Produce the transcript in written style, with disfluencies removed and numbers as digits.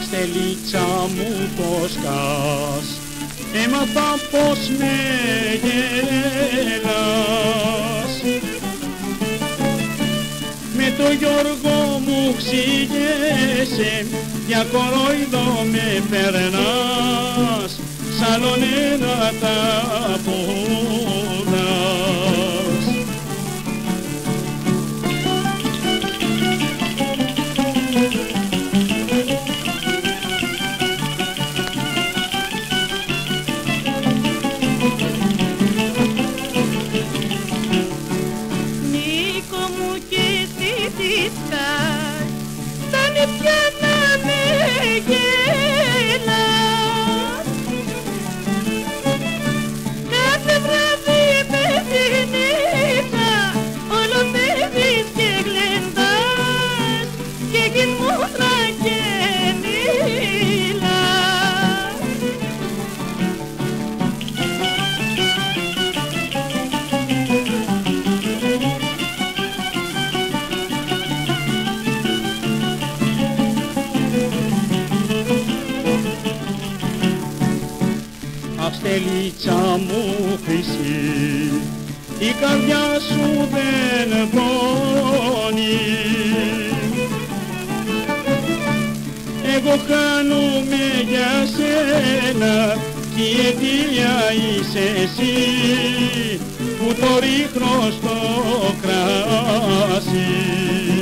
Στελίτσα μου πως κας, έμαθα πως με γέλας. Με το Γιώργο μου ξηγέσαι, για κορόιδο με περνάς, σαλονέρα τα ποδάς. Τα νηπιά να με γέλας, κάθε βράδυ με τη νύχτα όλο παίζεις και γλεντάς και γυμνούτρα και μιλάς. Στελίτσα μου χρυσή, η καρδιά σου δεν πόνει. Εγώ χάνομαι για σένα κι η αιτία είσαι εσύ που το ρίχνω στο κράσι.